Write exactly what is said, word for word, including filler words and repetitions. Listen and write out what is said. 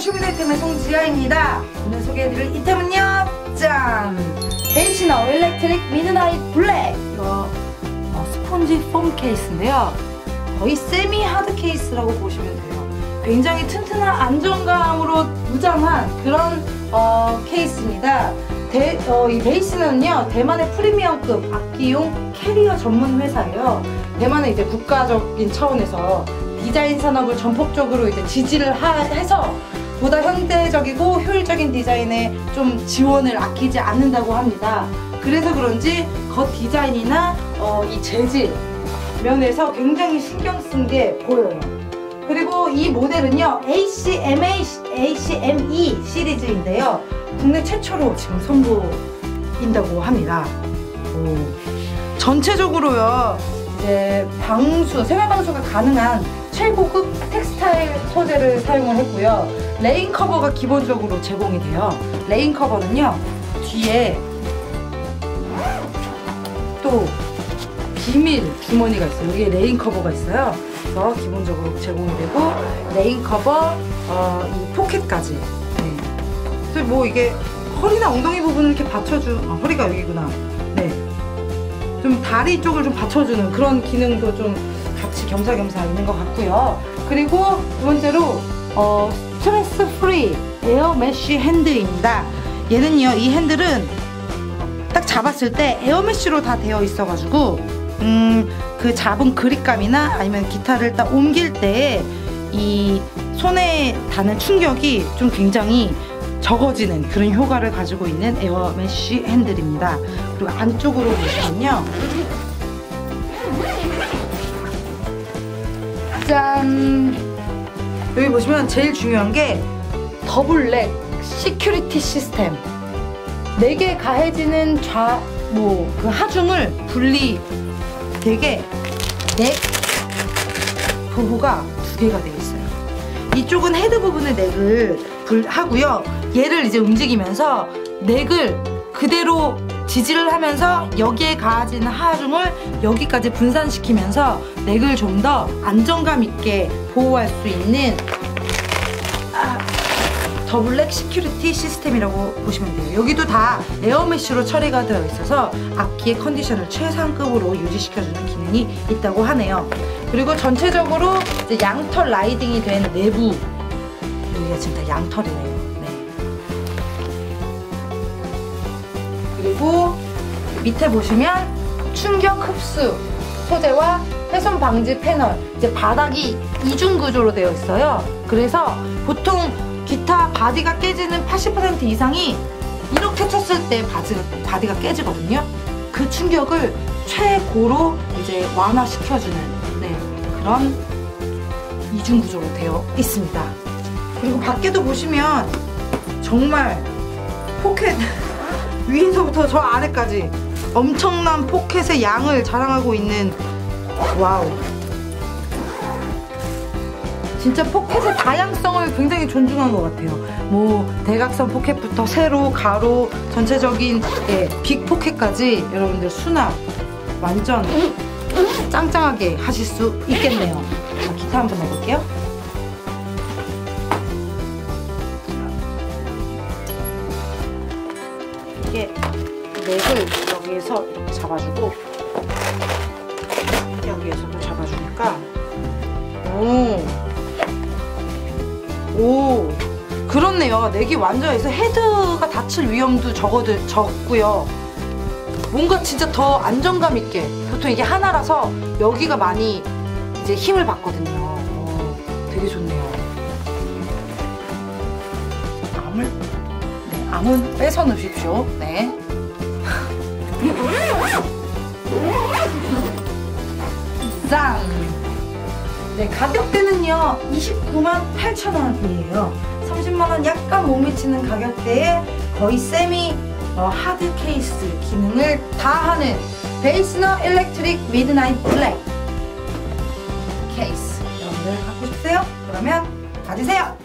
쇼미더이템의 송지아입니다. 오늘 소개해드릴 이템은요, 짠! 베이시너 일렉트릭 미드나잇 블랙. 이거 어, 스폰지 폼 케이스인데요, 거의 세미 하드 케이스라고 보시면 돼요. 굉장히 튼튼한 안정감으로 무장한 그런 어, 케이스입니다. 대, 어, 이 베이시너는요, 대만의 프리미엄급 악기용 캐리어 전문 회사예요. 대만의 이제 국가적인 차원에서 디자인 산업을 전폭적으로 이제 지지를 하, 해서 보다 현대적이고 효율적인 디자인에 좀 지원을 아끼지 않는다고 합니다. 그래서 그런지 겉 디자인이나 어, 이 재질 면에서 굉장히 신경 쓴 게 보여요. 그리고 이 모델은요, 에이씨엠에이, 에이씨엠이 시리즈인데요, 국내 최초로 지금 선보인다고 합니다. 오. 전체적으로요, 이제 방수, 생활 방수가 가능한 최고급 텍스타일 소재를 사용을 했고요. 레인 커버가 기본적으로 제공이 돼요. 레인 커버는요, 뒤에 또 비밀 주머니가 있어요. 여기에 레인 커버가 있어요. 그래서 기본적으로 제공이 되고, 레인 커버, 어, 이 포켓까지. 네. 그래서 뭐 이게 허리나 엉덩이 부분을 이렇게 받쳐주, 아, 허리가 여기구나. 네. 좀 다리 쪽을 좀 받쳐주는 그런 기능도 좀 같이 겸사겸사 있는 것 같고요. 그리고 두 번째로 어, 스트레스 프리 에어 메쉬 핸드입니다. 얘는요, 이 핸들은 딱 잡았을 때 에어 메쉬로 다 되어 있어가지고 음, 그 잡은 그립감이나 아니면 기타를 딱 옮길 때 이 손에 닿는 충격이 좀 굉장히 적어지는 그런 효과를 가지고 있는 에어 메쉬 핸들입니다. 그리고 안쪽으로 보시면요, 짠! 여기 보시면 제일 중요한 게 더블 렉 시큐리티 시스템. 네 개 가해지는 좌, 뭐, 그 하중을 분리 되게 넥 부부가 두 개가 되어 있어요. 이쪽은 헤드 부분의 넥을 불 하고요, 얘를 이제 움직이면서 넥을 그대로 지지를 하면서 여기에 가해지는 하중을 여기까지 분산시키면서 넥을 좀 더 안정감 있게 보호할 수 있는 아, 더블랙 시큐리티 시스템이라고 보시면 돼요. 여기도 다 에어메쉬로 처리가 되어 있어서 악기의 컨디션을 최상급으로 유지시켜주는 기능이 있다고 하네요. 그리고 전체적으로 이제 양털 라이딩이 된 내부, 여기가 지금 다 양털이네요. 네. 그리고 밑에 보시면 충격 흡수 소재와 훼손 방지 패널, 이제 바닥이 이중 구조로 되어 있어요. 그래서 보통 기타 바디가 깨지는 팔십 퍼센트 이상이 이렇게 쳤을 때 바디, 바디가 깨지거든요. 그 충격을 최고로 이제 완화시켜주는, 네, 그런 이중 구조로 되어 있습니다. 그리고 밖에도 보시면 정말 포켓 위에서부터 저 아래까지 엄청난 포켓의 양을 자랑하고 있는, 와우, 진짜 포켓의 다양성을 굉장히 존중한 것 같아요. 뭐 대각선 포켓부터 세로, 가로, 전체적인, 예, 빅 포켓까지 여러분들 수납 완전 짱짱하게 하실 수 있겠네요. 자, 기타 한번 해볼게요. 이게 넥을 여기에서 이렇게 잡아주고 여기에서도 잡아주니까, 오, 오, 그렇네요. 넥이 완전해서 헤드가 다칠 위험도 적어도 적고요. 뭔가 진짜 더 안정감 있게, 보통 이게 하나라서 여기가 많이 이제 힘을 받거든요. 오, 되게 좋네요. 암을, 네, 암은 빼서 넣으십시오. 네. 짠! 네, 가격대는요 이십구만 팔천 원이에요. 삼십만 원 약간 못 미치는 가격대에 거의 세미 어, 하드 케이스 기능을 다 하는 베이시너 일렉트릭 미드나잇 블랙 케이스, 여러분들 갖고 싶으세요? 그러면 가지세요!